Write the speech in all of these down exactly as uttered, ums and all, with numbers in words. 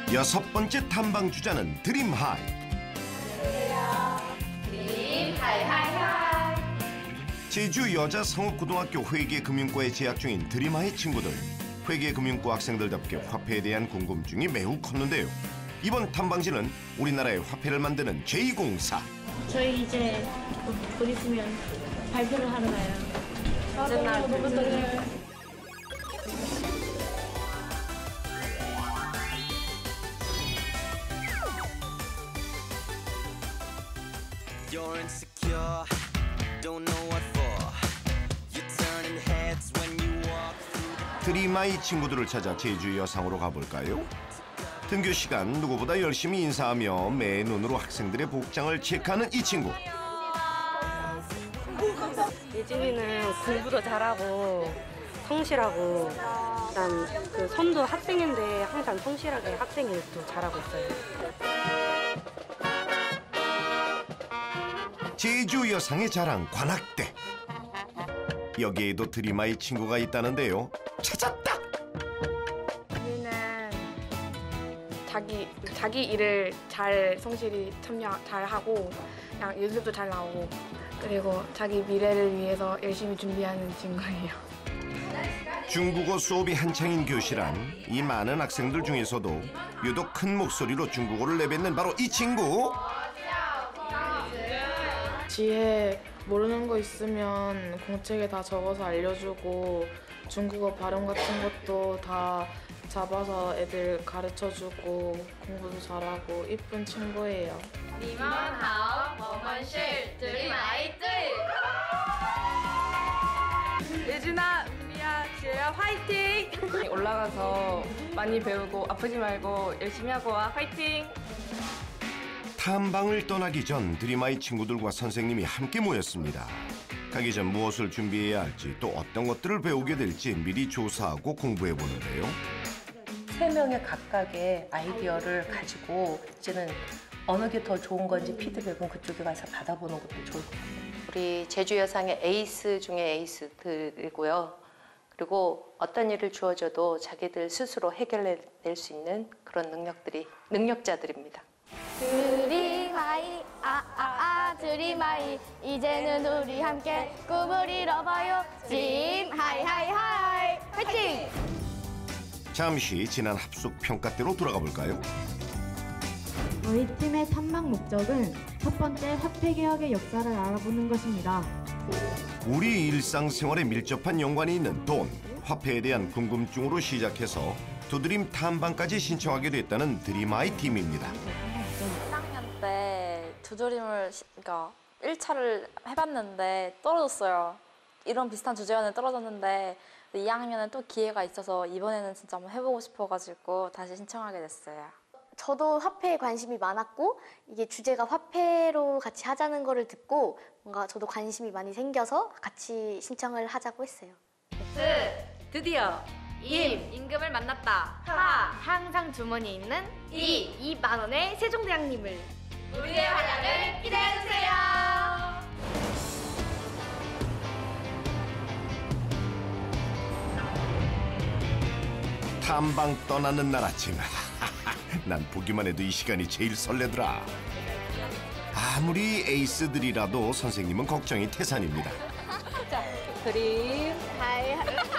여섯 번째 탐방 주자는 드림하이. 드림하이하이하이. 제주 여자 상업고등학교 회계금융과에 재학 중인 드림하이 친구들. 회계금융과 학생들답게 화폐에 대한 궁금증이 매우 컸는데요. 이번 탐방지는 우리나라의 화폐를 만드는 제이 공사. 저희 이제 곧 있으면 발표를 하러 가요. 맞아요. 너무 떨려요. You're insecure, don't know what for. You're turning heads when you walk through. 드림하이 친구들을 찾아 제주 여상으로 가볼까요? 등교 시간 누구보다 열심히 인사하며 매 눈으로 학생들의 복장을 체크하는 이 친구. 예진이는 공부도 잘하고 성실하고 일단 그 선도 학생인데 항상 성실하게 학생 일도 잘하고 있어요. 제주 여상의 자랑 관악대. 여기에도 드림하이 친구가 있다는데요. 찾았다. 얘는 자기 자기 일을 잘 성실히 참여 잘 하고 그냥 연습도 잘 나오고 그리고 자기 미래를 위해서 열심히 준비하는 친구예요. 중국어 수업이 한창인 교실 안 이 많은 학생들 중에서도 유독 큰 목소리로 중국어를 내뱉는 바로 이 친구. 지혜 모르는 거 있으면 공책에 다 적어서 알려주고 중국어 발음 같은 것도 다 잡아서 애들 가르쳐주고 공부도 잘하고 이쁜 친구예요. 니먼하오 머먼실 드림하이들. 예진아, 은미야, 지혜야 화이팅! 올라가서 많이 배우고 아프지 말고 열심히 하고 와 화이팅! 탐방을 떠나기 전 드림하이 친구들과 선생님이 함께 모였습니다. 가기 전 무엇을 준비해야 할지 또 어떤 것들을 배우게 될지 미리 조사하고 공부해 보는데요. 세 명의 각각의 아이디어를 가지고 이제는 어느 게 더 좋은 건지 피드백은 그쪽에 가서 받아보는 것도 좋을 것 같아요. 우리 제주 여상의 에이스 중에 에이스들이고요. 그리고 어떤 일을 주어져도 자기들 스스로 해결해낼 수 있는 그런 능력들이 능력자들입니다. 드림하이 아아아 드림하이 이제는 우리 함께 꿈을 이뤄봐요. 드림하이하이하이 화이팅! 잠시 지난 합숙 평가 때로 돌아가 볼까요? 저희 팀의 탐방 목적은 첫 번째 화폐 개혁의 역사를 알아보는 것입니다. 우리 일상생활에 밀접한 연관이 있는 돈, 화폐에 대한 궁금증으로 시작해서 두드림 탐방까지 신청하게 됐다는 드림하이 팀입니다. 일 학년 때 두드림을 그러니까 일 차를 해봤는데 떨어졌어요. 이런 비슷한 주제와는 떨어졌는데 이 학년은 또 기회가 있어서 이번에는 진짜 한번 해보고 싶어가지고 다시 신청하게 됐어요. 저도 화폐에 관심이 많았고 이게 주제가 화폐로 같이 하자는 거를 듣고 뭔가 저도 관심이 많이 생겨서 같이 신청을 하자고 했어요. 드 드디어 임 임금을 만났다. 하 항상 주머니에 있는 이 이만 원의 세종대왕님을 우리의 활약을 기대해주세요. 탐방 떠나는 날 아침. 난 보기만 해도 이 시간이 제일 설레더라. 아무리 에이스들이라도 선생님은 걱정이 태산입니다. 자, 드림. 하이.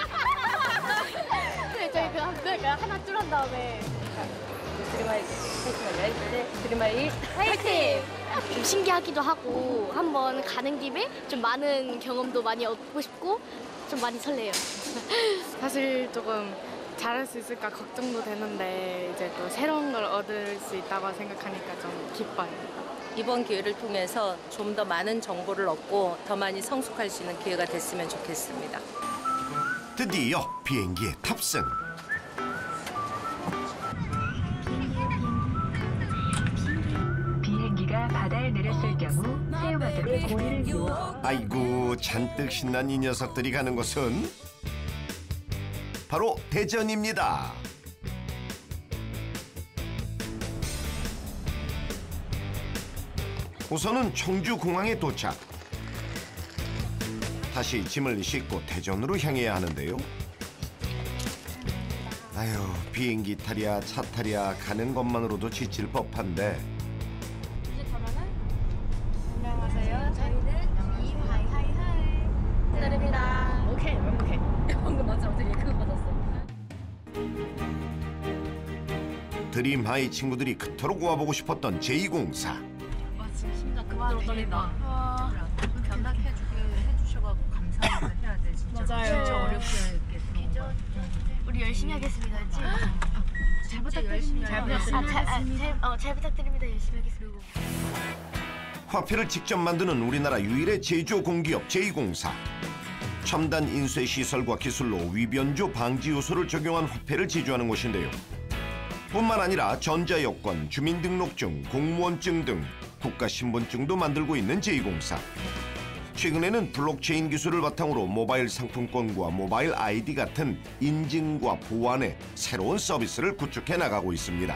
그래 저희 그 그러니까 하나 줄한 다음에 드림하이 화이팅! 드림하이 화이팅! 좀 신기하기도 하고 한번 가는 김에 좀 많은 경험도 많이 얻고 싶고 좀 많이 설레요. 사실 조금 잘할 수 있을까 걱정도 되는데 이제 또 새로운 걸 얻을 수 있다고 생각하니까 좀 기뻐요. 이번 기회를 통해서 좀 더 많은 정보를 얻고 더 많이 성숙할 수 있는 기회가 됐으면 좋겠습니다. 드디어 비행기에 탑승. 비행기가 바다에 내렸을 경우 사용하도록 고리를 이어. 아이고 잔뜩 신난 이 녀석들이 가는 곳은 바로 대전입니다. 우선은 청주공항에 도착. 다시 짐을 싣고 대전으로 향해야 하는데요. 아유, 비행기 타랴 차 타랴 가는 것만으로도 지칠 법한데. 안녕하세요. 저희는 이하이하이하이 기다립니다. 오케이, 오케이. 방금 맞아, 어떻게 그거 받았어? 드림하이 친구들이 그토록 와보고 싶었던 제이공사. 와, 지금 심장 그만 떨린다. 견학해주게 해주셔가지고 감사합니다 해야 돼. 진짜. 맞아요. 진짜 어렵게 이렇게 들어온 거. 우리 열심히 하겠습니다. 했지? 잘 부탁드립니다. 잘 부탁드립니다. 아, 잘, 아, 잘, 어, 잘 부탁드립니다. 열심히 하겠습니다. 화폐를 직접 만드는 우리나라 유일의 제조 공기업 제이공사. 첨단 인쇄 시설과 기술로 위변조 방지 요소를 적용한 화폐를 제조하는 곳인데요. 뿐만 아니라 전자여권, 주민등록증, 공무원증 등 국가신분증도 만들고 있는 제이공사. 최근에는 블록체인 기술을 바탕으로 모바일 상품권과 모바일 아이디 같은 인증과 보안의 새로운 서비스를 구축해 나가고 있습니다.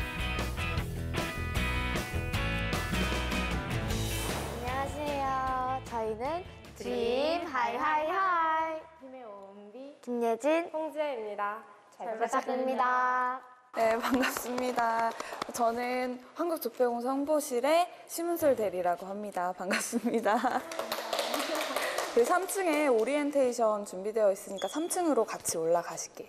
안녕하세요. 저희는 드림 하이하이하이 팀의 온비 김예진, 홍지혜입니다. 잘 부탁드립니다. 네, 반갑습니다. 저는 한국조폐공사 홍보실의 심은솔 대리라고 합니다. 반갑습니다. 그 삼 층에 오리엔테이션 준비되어 있으니까 삼 층으로 같이 올라가실게요.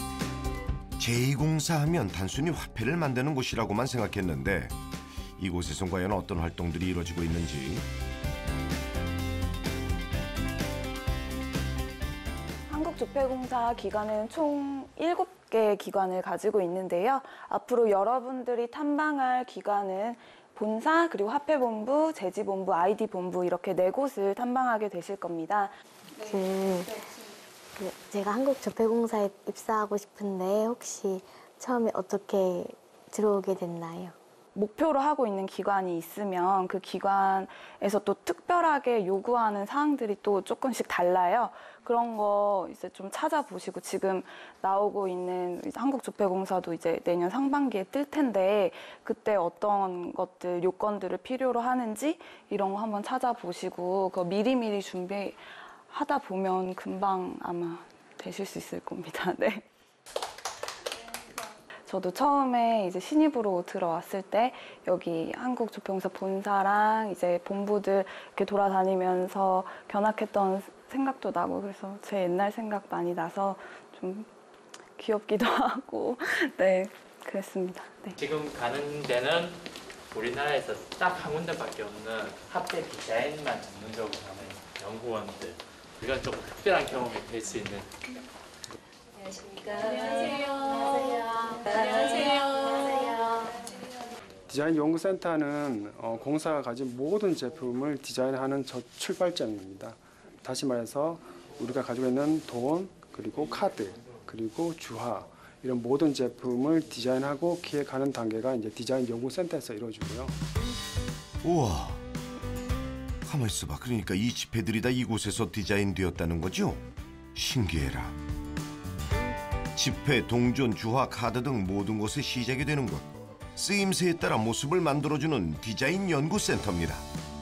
제이공사 하면 단순히 화폐를 만드는 곳이라고만 생각했는데 이곳에선 과연 어떤 활동들이 이루어지고 있는지. 한국조폐공사 기관은 총 일곱 개 기관을 가지고 있는데요. 앞으로 여러분들이 탐방할 기관은 본사, 그리고 화폐본부, 제지본부, 아이디본부 이렇게 네 곳을 탐방하게 되실 겁니다. 그, 그 제가 한국조폐공사에 입사하고 싶은데 혹시 처음에 어떻게 들어오게 됐나요? 목표로 하고 있는 기관이 있으면 그 기관에서 또 특별하게 요구하는 사항들이 또 조금씩 달라요. 그런 거 이제 좀 찾아보시고, 지금 나오고 있는 한국조폐공사도 이제 내년 상반기에 뜰 텐데 그때 어떤 것들, 요건들을 필요로 하는지 이런 거 한번 찾아보시고 그거 미리미리 준비하다 보면 금방 아마 되실 수 있을 겁니다. 네. 저도 처음에 이제 신입으로 들어왔을 때 여기 한국조폐공사 본사랑 이제 본부들 이렇게 돌아다니면서 견학했던 생각도 나고, 그래서 제 옛날 생각 많이 나서 좀 귀엽기도 하고 네, 그랬습니다. 네. 지금 가는 데는 우리나라에서 딱 한 군데밖에 없는 화폐 디자인만 전문적으로 하는 연구원들. 이건 좀 특별한 경험이 될 수 있는. 안녕하십니까. 안녕하세요. 안녕하세요. 안녕하세요. 디자인 연구센터는 어, 공사가 가진 모든 제품을 디자인하는 저 출발점입니다. 다시 말해서 우리가 가지고 있는 돈, 그리고 카드, 그리고 주화 이런 모든 제품을 디자인하고 기획하는 단계가 이제 디자인 연구센터에서 이루어지고요. 우와, 가만 있어봐. 그러니까 이 지폐들이 다 이곳에서 디자인되었다는 거죠? 신기해라. 지폐, 동전, 주화, 카드 등 모든 것의 시작이 되는 곳. 쓰임새에 따라 모습을 만들어주는 디자인 연구센터입니다.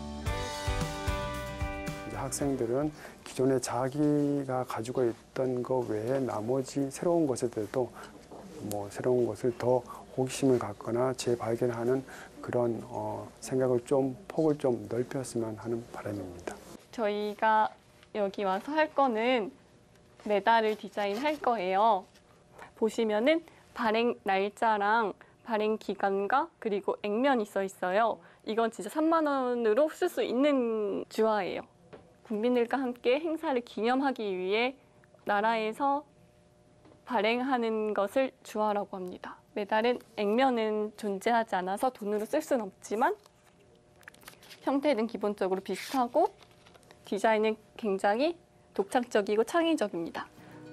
이제 학생들은 기존에 자기가 가지고 있던 것 외에 나머지 새로운 것에 대해서도 뭐 새로운 것을 더 호기심을 갖거나 재발견하는 그런 어, 생각을 좀 폭을 좀 넓혔으면 하는 바람입니다. 저희가 여기 와서 할 거는 메달을 디자인할 거예요. 보시면은 발행 날짜랑 발행 기간과 그리고 액면이 써 있어요. 이건 진짜 삼만 원으로 쓸 수 있는 주화예요. 국민들과 함께 행사를 기념하기 위해 나라에서 발행하는 것을 주화라고 합니다. 메달은 액면은 존재하지 않아서 돈으로 쓸 수는 없지만 형태는 기본적으로 비슷하고 디자인은 굉장히 독창적이고 창의적입니다.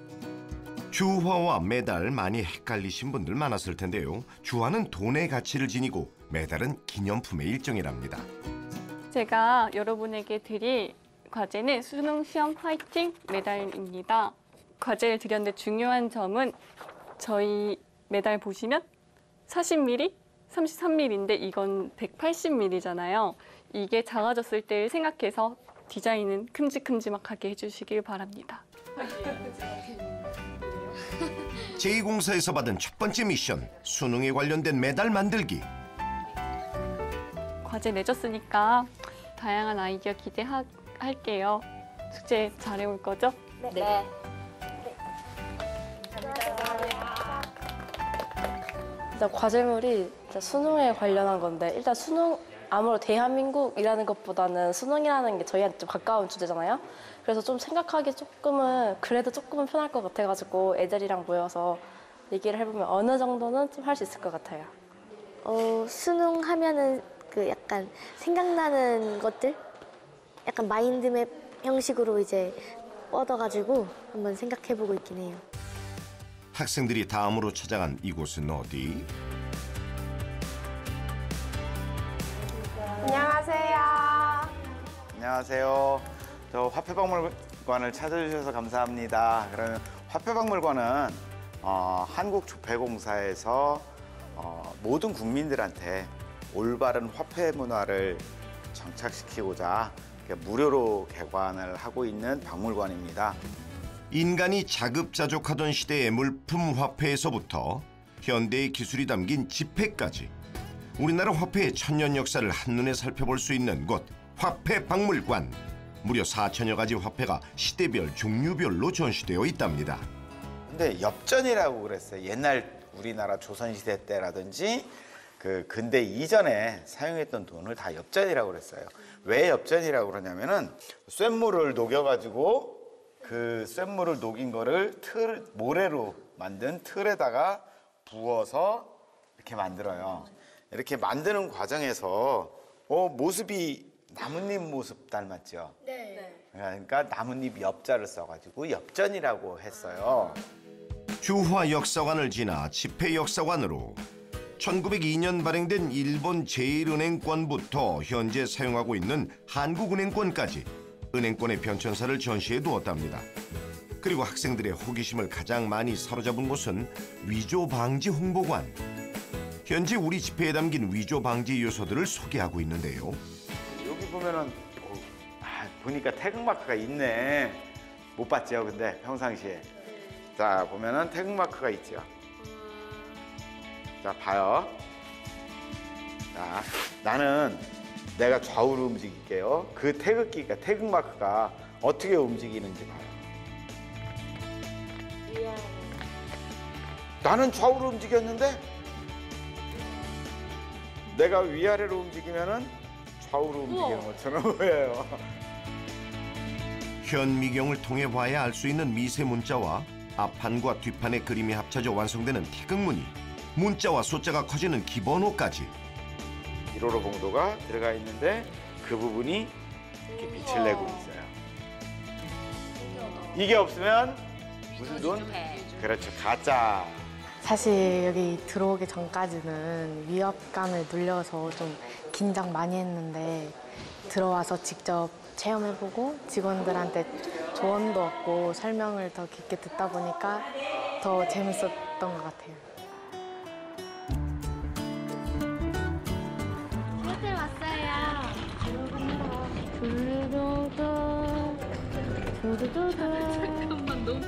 주화와 메달 많이 헷갈리신 분들 많았을 텐데요. 주화는 돈의 가치를 지니고 메달은 기념품의 일종이랍니다. 제가 여러분에게 드릴 과제는 수능 시험 화이팅 메달입니다. 과제를 드렸는데 중요한 점은 저희 메달 보시면 사십 밀리미터, 삼십삼 밀리미터인데 이건 백팔십 밀리미터잖아요. 이게 작아졌을 때를 생각해서 디자인은 큼직큼직하게 해주시길 바랍니다. 제이 공사에서 받은 첫 번째 미션, 수능에 관련된 메달 만들기. 과제 내줬으니까 다양한 아이디어 기대할게요. 숙제 잘해올 거죠? 네. 네. 일단 과제물이 수능에 관련한 건데 일단 수능 아무래도 대한민국이라는 것보다는 수능이라는 게 저희한테 좀 가까운 주제잖아요. 그래서 좀 생각하기 조금은 그래도 조금은 편할 것 같아가지고 애들이랑 모여서 얘기를 해보면 어느 정도는 좀 할 수 있을 것 같아요. 어, 수능 하면은 그 약간 생각나는 것들? 약간 마인드맵 형식으로 이제 뻗어가지고 한번 생각해보고 있긴 해요. 학생들이 다음으로 찾아간 이곳은 어디? 안녕하세요. 안녕하세요. 저 화폐박물관을 찾아주셔서 감사합니다. 그러면 화폐박물관은 어, 한국조폐공사에서 어, 모든 국민들한테 올바른 화폐 문화를 정착시키고자 무료로 개관을 하고 있는 박물관입니다. 인간이 자급자족하던 시대의 물품 화폐에서부터 현대의 기술이 담긴 지폐까지 우리나라 화폐의 천년 역사를 한눈에 살펴볼 수 있는 곳 화폐박물관. 무려 사천여 가지 화폐가 시대별, 종류별로 전시되어 있답니다. 근데 엽전이라고 그랬어요. 옛날 우리나라 조선시대 때라든지 그 근대 이전에 사용했던 돈을 다 엽전이라고 그랬어요. 왜 엽전이라고 그러냐면은 쇳물을 녹여가지고 그 쇳물을 녹인 거를 틀, 모래로 만든 틀에다가 부어서 이렇게 만들어요. 이렇게 만드는 과정에서 어, 모습이 나뭇잎 모습 닮았죠? 네. 그러니까 나뭇잎 엽자를 써가지고 엽전이라고 했어요. 주화역사관을 지나 지폐역사관으로 천구백이 년 발행된 일본 제일은행권부터 현재 사용하고 있는 한국은행권까지 은행권의 변천사를 전시해 두었답니다. 그리고 학생들의 호기심을 가장 많이 사로잡은 곳은 위조 방지 홍보관. 현재 우리 지폐에 담긴 위조 방지 요소들을 소개하고 있는데요. 여기 보면은 아, 보니까 태극마크가 있네. 못 봤죠, 근데 평상시에. 자, 보면은 태극마크가 있죠. 자, 봐요. 자, 나는 내가 좌우로 움직일게요. 그 태극기가, 태극마크가 어떻게 움직이는지 봐요. 나는 좌우로 움직였는데 내가 위아래로 움직이면은 좌우로 움직이는 것처럼 보여요. 현미경을 통해 봐야 알 수 있는 미세 문자와 앞판과 뒷판의 그림이 합쳐져 완성되는 태극무늬, 문자와 숫자가 커지는 기본호까지. 일호로 봉도가 들어가 있는데 그 부분이 이렇게 빛을 내고 있어요. 이게 없으면 무슨 돈? 그렇죠, 가짜. 사실 여기 들어오기 전까지는 위압감에 눌려서 좀 긴장 많이 했는데 들어와서 직접 체험해보고 직원들한테 조언도 얻고 설명을 더 깊게 듣다 보니까 더 재밌었던 것 같아요. 이렇게 왔어요. 두루두두 두루두두. 잠깐만 너무.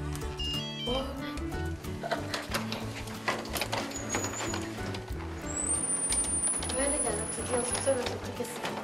왜 되지 않아? 드디어 숙소를 도착했습니다.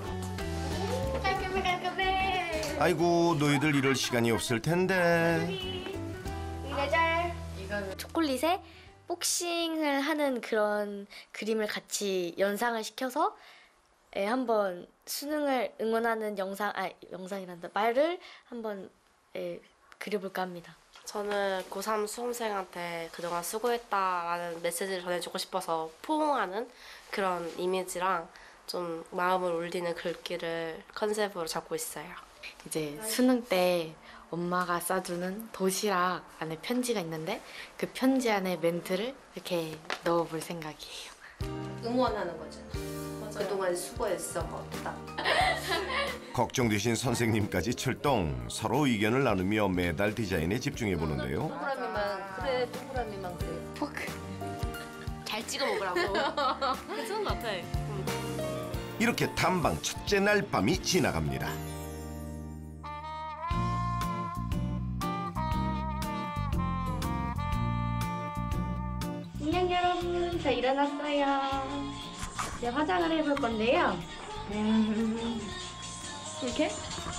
깔끔해 깔끔해. 아이고, 너희들 이럴 시간이 없을 텐데. 이래잘. 초콜릿에 복싱을 하는 그런 그림을 같이 연상을 시켜서 예, 한번 수능을 응원하는 영상, 아 영상이란다 말을 한번 예, 그려볼까 합니다. 저는 고삼 수험생한테 그동안 수고했다라는 메시지를 전해주고 싶어서 포옹하는 그런 이미지랑 좀 마음을 울리는 글귀를 컨셉으로 잡고 있어요. 이제 수능 때 엄마가 써주는 도시락 안에 편지가 있는데 그 편지 안에 멘트를 이렇게 넣어볼 생각이에요. 응원하는 거죠. 그동안 수고했어. 딱. 걱정되신 선생님까지 출동. 서로 의견을 나누며 메달 디자인에 집중해 보는데요. 동그라미만 그래, 동그라미만 그래. 포크. 잘 찍어 먹으라고. 괜찮은 것 같아. 이렇게 탐방 첫째 날 밤이 지나갑니다. 안녕 여러분, 저 일어났어요. 이제 화장을 해볼 건데요. 음, 이렇게?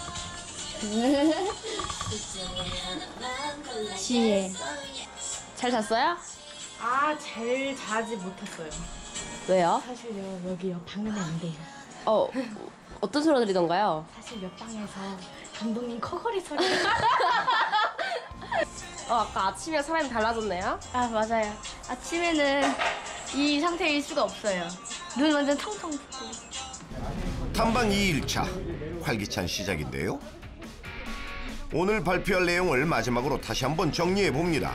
지혜. 잘 잤어요? 아, 잘 자지 못했어요. 왜요? 사실요, 여기 옆 방음이 안 돼요. 어, 어떤 소리 들리던가요? 사실 옆방에서 감독님 커거리 소리가 어, 아까 아침이랑 사람이 달라졌네요? 아, 맞아요. 아침에는 이 상태일 수가 없어요. 눈 완전 텅텅 뜨고. 탐방 이 일차 활기찬 시작인데요. 오늘 발표할 내용을 마지막으로 다시 한번 정리해 봅니다.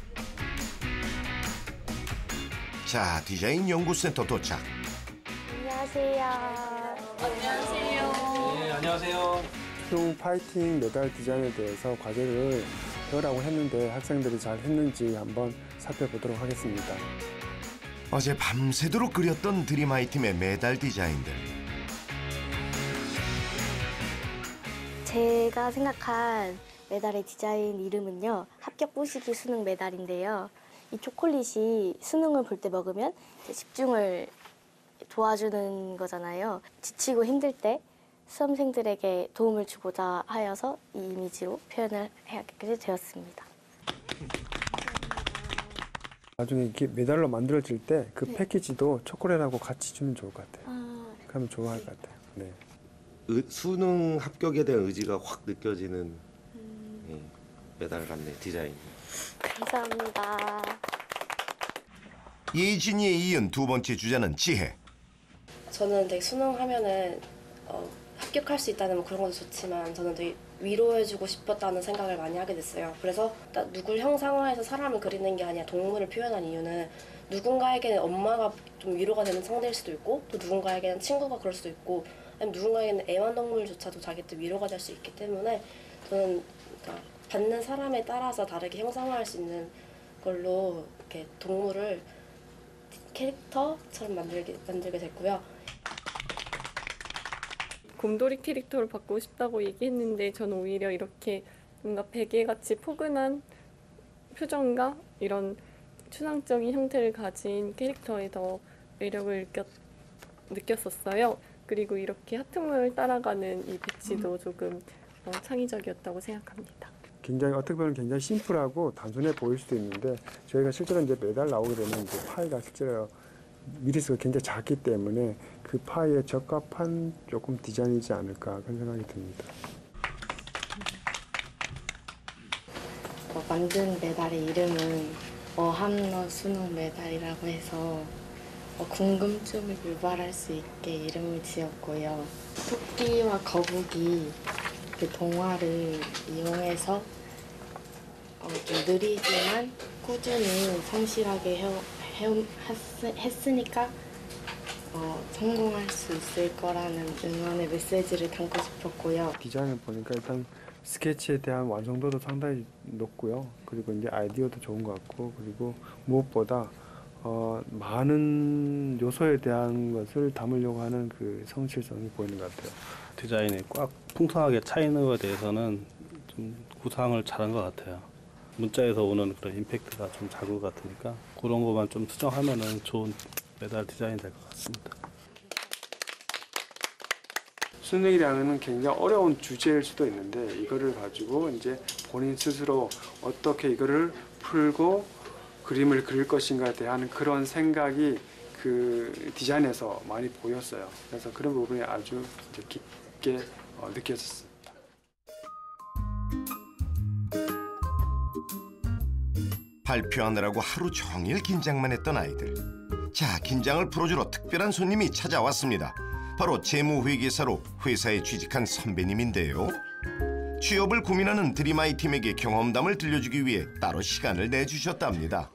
자, 디자인 연구센터 도착. 안녕하세요. 안녕하세요. 네, 안녕하세요. 수능 파이팅 메달 디자인에 대해서 과제를 배우라고 했는데 학생들이 잘 했는지 한번 살펴보도록 하겠습니다. 어제 밤새도록 그렸던 드림하이 팀의 메달 디자인들. 제가 생각한 메달의 디자인 이름은요. 합격 뽀시기 수능 메달인데요. 이 초콜릿이 수능을 볼 때 먹으면 이제 집중을 도와주는 거잖아요. 지치고 힘들 때 수험생들에게 도움을 주고자 하여서 이 이미지로 표현을 하게 되었습니다. 나중에 이게 메달로 만들어질 때 그 패키지도 초콜릿하고 같이 주면 좋을 것 같아요. 아, 그러면 좋아할 것 같아요. 네. 의, 수능 합격에 대한 의지가 확 느껴지는 예, 메달 같네, 디자인. 감사합니다. 예진이에 이은 두 번째 주자는 지혜. 저는 되게 수능 하면은 어, 합격할 수 있다는 뭐 그런 것도 좋지만 저는 되게 위로해주고 싶었다는 생각을 많이 하게 됐어요. 그래서 딱 누굴 형상화해서 사람을 그리는 게 아니라 동물을 표현한 이유는 누군가에게는 엄마가 좀 위로가 되는 상대일 수도 있고 또 누군가에게는 친구가 그럴 수도 있고 아니면 누군가에게는 애완동물조차도 자기한테 위로가 될 수 있기 때문에 저는 그러니까 받는 사람에 따라서 다르게 형상화할 수 있는 걸로 이렇게 동물을 캐릭터처럼 만들게, 만들게 됐고요. 곰돌이 캐릭터를 받고 싶다고 얘기했는데 저는 오히려 이렇게 뭔가 베개같이 포근한 표정과 이런 추상적인 형태를 가진 캐릭터에 더 매력을 느꼈, 느꼈었어요. 그리고 이렇게 하트문을 따라가는 이 배지도 조금 어, 창의적이었다고 생각합니다. 굉장히 어떻게 보면 굉장히 심플하고 단순해 보일 수도 있는데 저희가 실제로 이제 메달 나오게 되면 이제 파이가 실제로 미리수가 굉장히 작기 때문에 그 파이에 적합한 조금 디자인이지 않을까 그런 생각이 듭니다. 어, 만든 메달의 이름은 어함러 수능 메달이라고 해서 어, 궁금증을 유발할 수 있게 이름을 지었고요. 토끼와 거북이 그 동화를 이용해서 어, 좀 느리지만 꾸준히 성실하게 해, 해, 했, 했으니까 어, 성공할 수 있을 거라는 응원의 메시지를 담고 싶었고요. 디자인을 보니까 일단 스케치에 대한 완성도도 상당히 높고요. 그리고 이제 아이디어도 좋은 것 같고 그리고 무엇보다 어, 많은 요소에 대한 것을 담으려고 하는 그 성실성이 보이는 것 같아요. 디자인이 꽉 풍성하게 차 있는 것에 대해서는 좀 구상을 잘한 것 같아요. 문자에서 오는 그런 임팩트가 좀 작은 것 같으니까 그런 것만 좀 수정하면은 좋은 메달 디자인이 될 것 같습니다. 수능이라는 굉장히 어려운 주제일 수도 있는데 이거를 가지고 이제 본인 스스로 어떻게 이거를 풀고 그림을 그릴 것인가에 대한 그런 생각이 그 디자인에서 많이 보였어요. 그래서 그런 부분이 아주 이제 깊게 어, 느껴졌습니다. 발표하느라고 하루 종일 긴장만 했던 아이들. 자, 긴장을 풀어주러 특별한 손님이 찾아왔습니다. 바로 재무회계사로 회사에 취직한 선배님인데요. 취업을 고민하는 드림하이 팀에게 경험담을 들려주기 위해 따로 시간을 내주셨답니다.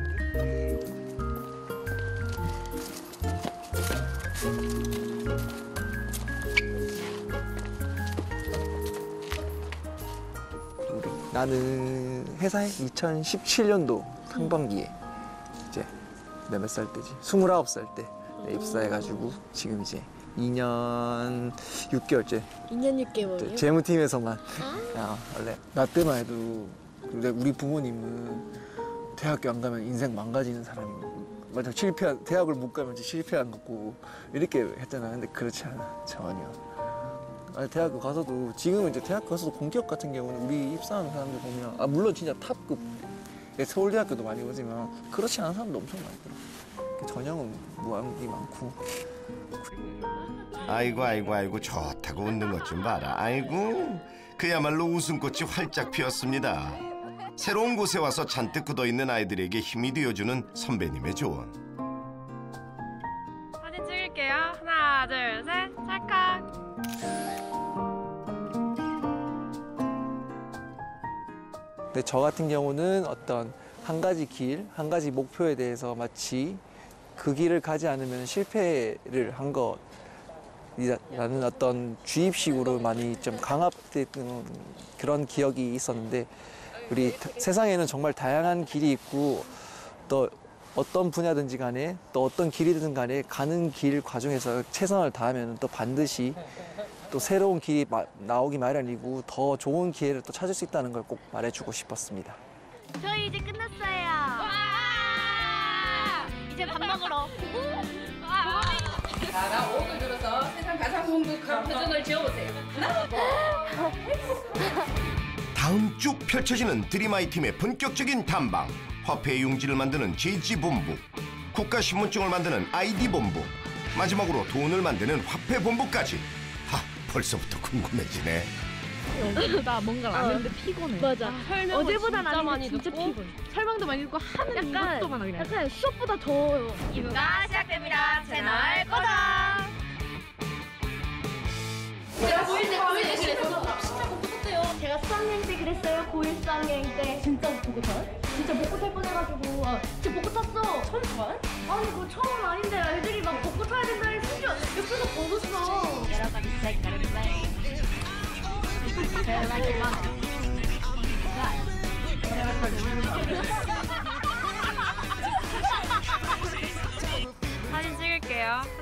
나는 회사에 이천십칠 년도 상반기에 이제 몇 몇 살 때지? 스물아홉 살 때 입사해가지고 지금 이제 이 년 육 개월째 이 년 육 개월이요? 재무팀에서만 아, 원래 나 때만 해도 우리 부모님은 대학교 안 가면 인생 망가지는 사람이고 맞아 실패한 대학을 못 가면 이제 실패한 거고 이렇게 했잖아. 근데 그렇지 않아 전혀. 아니, 대학교 가서도 지금은 이제 대학교 가서도 공기업 같은 경우는 우리 입사하는 사람들 보면 아 물론 진짜 탑급 서울대학교도 많이 오지만 그렇지 않은 사람도 엄청 많더라. 전형은 무학이 많고. 아이고 아이고 아이고 좋다고 웃는 것 좀 봐라. 아이고 그야말로 웃음꽃이 활짝 피었습니다. 새로운 곳에 와서 잔뜩 굳어있는 아이들에게 힘이 되어주는 선배님의 조언. 사진 찍을게요. 하나, 둘, 셋, 찰칵. 근데 저 같은 경우는 어떤 한 가지 길, 한 가지 목표에 대해서 마치 그 길을 가지 않으면 실패를 한 것이라는 어떤 주입식으로 많이 좀 강압됐던 그런 기억이 있었는데 우리 세상에는 정말 다양한 길이 있고 또 어떤 분야든지 간에 또 어떤 길이든 간에 가는 길 과정에서 최선을 다하면 또 반드시 또 새로운 길이 마, 나오기 마련이고 더 좋은 기회를 또 찾을 수 있다는 걸 꼭 말해주고 싶었습니다. 저희 이제 끝났어요. 이제 밥 먹으러. 자, 나 옷을 들어서 세상 가장 행복한 표정을 지어보세요. 하나, 다음 쭉 펼쳐지는 드림아이 팀의 본격적인 탐방. 화폐의 용지를 만드는 제이지본부, 국가신분증을 만드는 아이디본부, 마지막으로 돈을 만드는 화폐본부까지. 하, 벌써부터 궁금해지네. 어제보다 뭔가 안 했는데 피곤해. 맞아. 설명을 어제보다 진짜 나는 많이 진짜 듣고 피곤해. 설명도 많이 듣고 하는 약간, 이것도 많아 그냥. 약간 수업보다 더. 이부가 시작됩니다. 채널 고정. 제가 고일 때 고일 때 그래서 진짜 못 똑같아요. 제가 수학여행 때 그랬어요. 고일 수학여행 때. 진짜 복고 탔? 진짜 복고 탈 뻔해가지고. 아, 진짜 복고 탔어. 처음 타? 아니 그거 처음은 아닌데 애들이 막 복고 타야 된다 해 심지어 옆에서 벗었어. 여러 가지 색깔을 플레이. 사진 찍을게요.